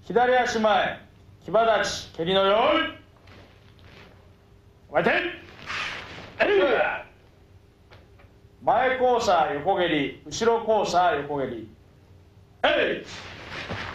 左足前、騎馬立ち、蹴りのよい。前転。前交差横蹴り、後ろ交差横蹴り。